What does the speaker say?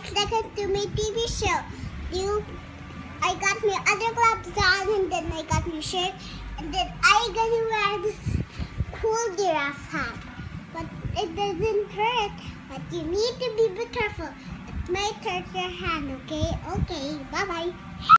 looks like a to my TV show. I got my other gloves on, and then I got my shirt, and then I gonna wear this cool giraffe hat. But it doesn't hurt. But you need to be careful. It might hurt your hand. Okay. Okay. Bye bye.